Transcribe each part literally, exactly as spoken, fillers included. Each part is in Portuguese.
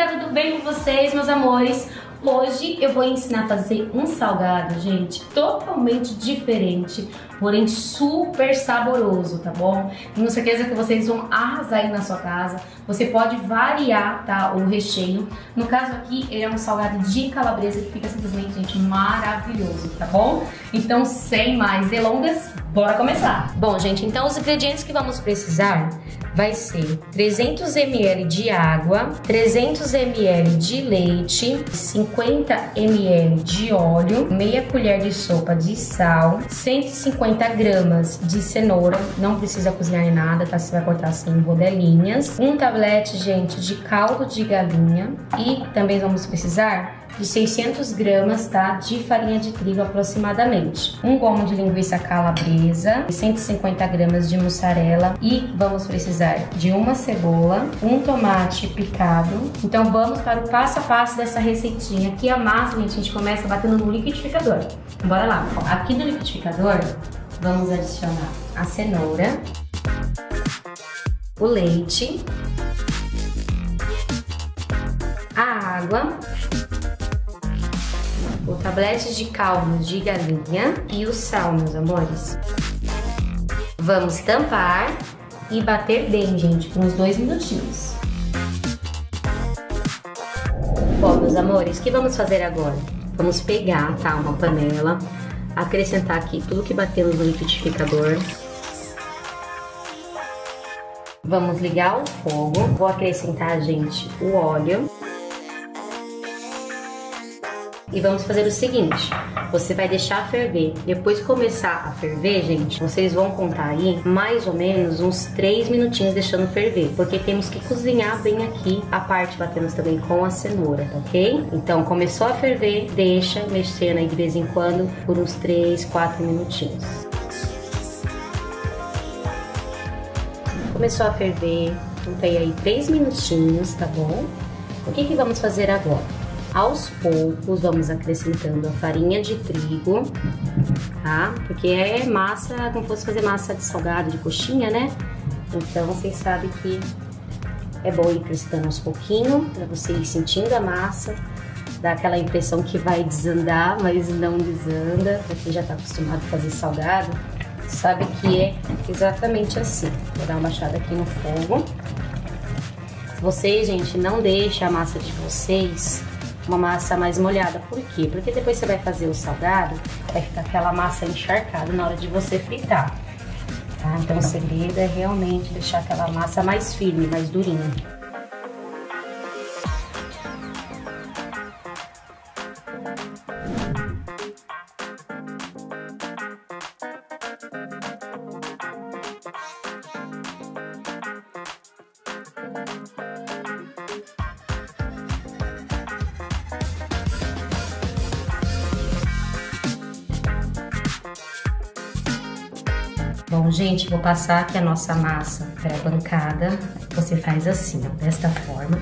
tá tudo bem com vocês, meus amores? Hoje eu vou ensinar a fazer um salgado, gente, totalmente diferente, porém super saboroso, tá bom? Tenho certeza que vocês vão arrasar aí na sua casa. Você pode variar, tá, o recheio. No caso aqui, ele é um salgado de calabresa que fica simplesmente, gente, maravilhoso, tá bom? Então, sem mais delongas, bora começar! Bom, gente, então os ingredientes que vamos precisar vai ser trezentos mililitros de água, trezentos mililitros de leite, cinquenta mililitros de óleo, meia colher de sopa de sal, cento e cinquenta gramas de cenoura, não precisa cozinhar nem nada, tá? Você vai cortar assim em rodelinhas, um tablete, gente, de caldo de galinha e também vamos precisar de seiscentos gramas, tá, de farinha de trigo aproximadamente, um gomo de linguiça calabresa, cento e cinquenta gramas de mussarela e vamos precisar de uma cebola, um tomate picado. Então vamos para o passo a passo dessa receitinha. Aqui a massa, gente, a gente começa batendo no liquidificador. Bora lá. Aqui no liquidificador vamos adicionar a cenoura, o leite, a água, o tablete de caldo de galinha e o sal, meus amores. Vamos tampar e bater bem, gente, por uns dois minutinhos. Bom, meus amores, o que vamos fazer agora? Vamos pegar, tá, uma panela, acrescentar aqui tudo que batemos no liquidificador. Vamos ligar o fogo, vou acrescentar, gente, o óleo. E vamos fazer o seguinte, você vai deixar ferver. Depois que começar a ferver, gente, vocês vão contar aí mais ou menos uns três minutinhos deixando ferver, porque temos que cozinhar bem aqui a parte, batemos também com a cenoura, tá ok? Então, começou a ferver, deixa mexendo aí de vez em quando por uns três, quatro minutinhos. Começou a ferver, contei aí três minutinhos, tá bom? O que que vamos fazer agora? Aos poucos, vamos acrescentando a farinha de trigo, tá? Porque é massa, como fosse fazer massa de salgado, de coxinha, né? Então, vocês sabem que é bom ir acrescentando aos pouquinhos, pra você ir sentindo a massa. Dá aquela impressão que vai desandar, mas não desanda. Pra quem já tá acostumado a fazer salgado, sabe que é exatamente assim. Vou dar uma baixada aqui no fogo. Vocês, gente, não deixem a massa de vocês uma massa mais molhada. Por quê? Porque depois você vai fazer o salgado, vai ficar aquela massa encharcada na hora de você fritar, tá? Então o segredo é realmente deixar aquela massa mais firme, mais durinha. Bom, gente, vou passar aqui a nossa massa para a bancada. Você faz assim, ó, desta forma.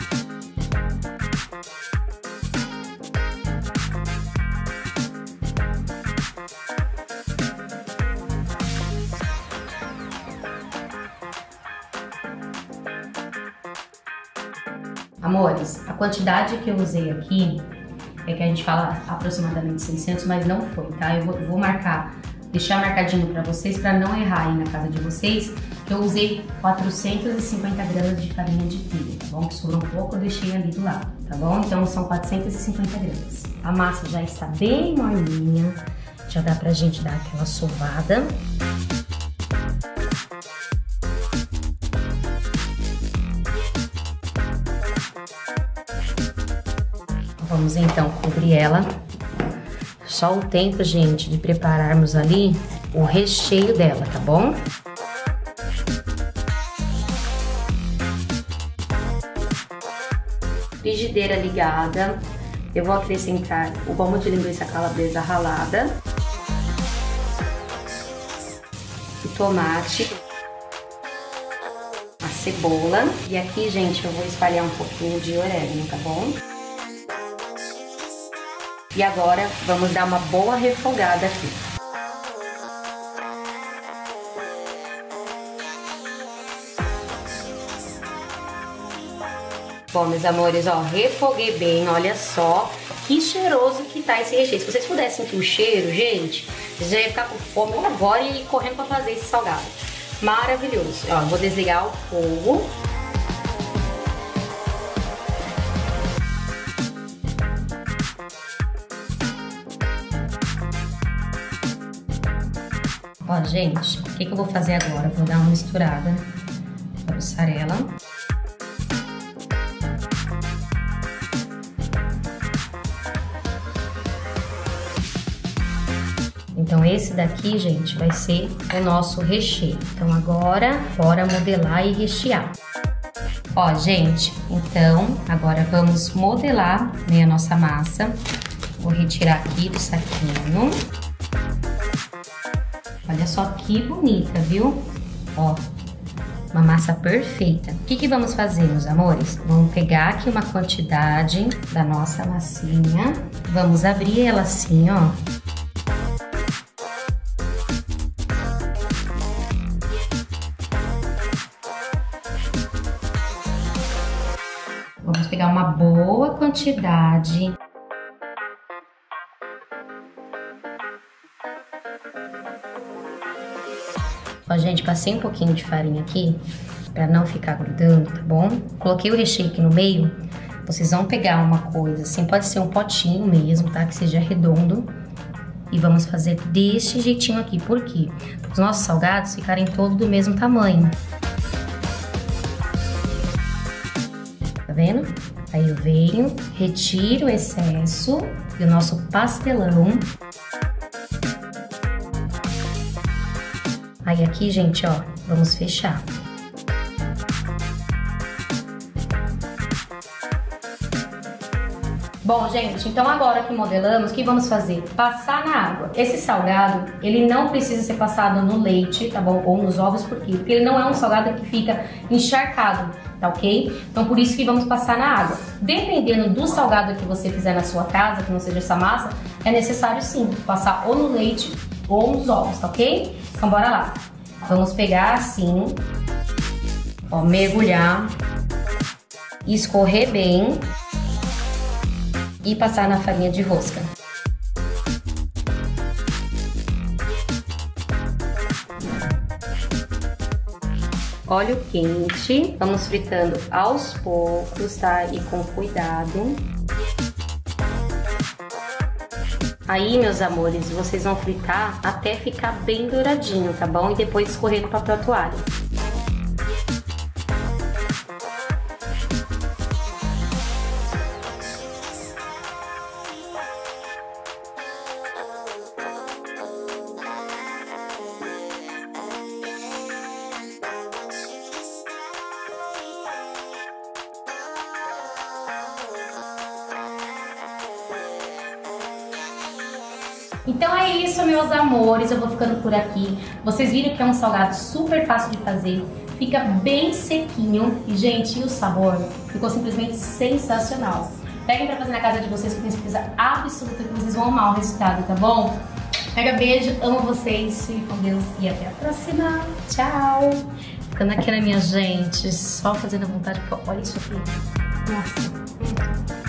Amores, a quantidade que eu usei aqui é que a gente fala aproximadamente seiscentos, mas não foi, tá? Eu vou, eu vou marcar, deixar marcadinho pra vocês, pra não errar aí na casa de vocês, que eu usei quatrocentos e cinquenta gramas de farinha de trigo, tá bom? Que sobrou um pouco, eu deixei ali do lado, tá bom? Então são quatrocentos e cinquenta gramas. A massa já está bem molinha, já dá pra gente dar aquela sovada. Vamos então cobrir ela. Só o tempo, gente, de prepararmos ali o recheio dela, tá bom? Frigideira ligada. Eu vou acrescentar o gomo de linguiça calabresa ralada, o tomate, a cebola. E aqui, gente, eu vou espalhar um pouquinho de orégano, tá bom? E agora vamos dar uma boa refogada aqui. Bom, meus amores, ó, refoguei bem, olha só que cheiroso que tá esse recheio. Se vocês pudessem sentir o cheiro, gente, vocês já iam ficar com fome agora e ir correndo pra fazer esse salgado. Maravilhoso. Ó, vou desligar o fogo. Ó, gente, o que que eu vou fazer agora? Vou dar uma misturada com a mussarela. Então esse daqui, gente, vai ser o nosso recheio. Então agora, bora modelar e rechear. Ó, gente, então agora vamos modelar, né, a nossa massa. Vou retirar aqui do saquinho. Olha só que bonita, viu? Ó, uma massa perfeita. O que que vamos fazer, meus amores? Vamos pegar aqui uma quantidade da nossa massinha. Vamos abrir ela assim, ó. Vamos pegar uma boa quantidade. Ó, gente, passei um pouquinho de farinha aqui pra não ficar grudando, tá bom? Coloquei o recheio aqui no meio. Vocês vão pegar uma coisa assim, pode ser um potinho mesmo, tá? Que seja redondo. E vamos fazer desse jeitinho aqui. Por quê? Para os nossos salgados ficarem todos do mesmo tamanho. Tá vendo? Aí eu venho, retiro o excesso do nosso pastelão. Aí aqui, gente, ó, vamos fechar. Bom, gente, então agora que modelamos, o que vamos fazer? Passar na água. Esse salgado, ele não precisa ser passado no leite, tá bom? Ou nos ovos, por quê? Porque ele não é um salgado que fica encharcado, tá ok? Então por isso que vamos passar na água. Dependendo do salgado que você fizer na sua casa, que não seja essa massa, é necessário sim passar ou no leite ou nos ovos, tá ok? Então bora lá. Vamos pegar assim, ó, mergulhar, escorrer bem e passar na farinha de rosca. Óleo quente, vamos fritando aos poucos, tá? E com cuidado. Aí, meus amores, vocês vão fritar até ficar bem douradinho, tá bom? E depois escorrer no papel toalha. Então é isso, meus amores, eu vou ficando por aqui. Vocês viram que é um salgado super fácil de fazer, fica bem sequinho e, gente, e o sabor ficou simplesmente sensacional. Peguem pra fazer na casa de vocês, que eu tenho certeza absoluta que vocês vão amar o resultado, tá bom? Mega beijo, amo vocês, fiquem com Deus e até a próxima. Tchau! Ficando aqui na minha gente, só fazendo vontade, porque olha isso aqui. Nossa.